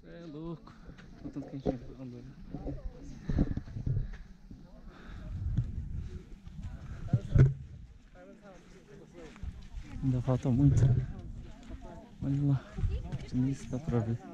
É louco. O tanto que a gente andou. Ainda falta muito. Olha lá. Nem se dá pra ver.